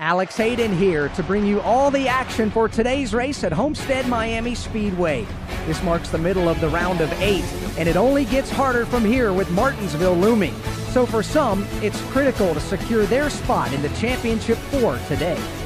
Alex Hayden here to bring you all the action for today's race at Homestead Miami Speedway. This marks the middle of the round of 8, and it only gets harder from here with Martinsville looming. So for some, it's critical to secure their spot in the championship 4 today.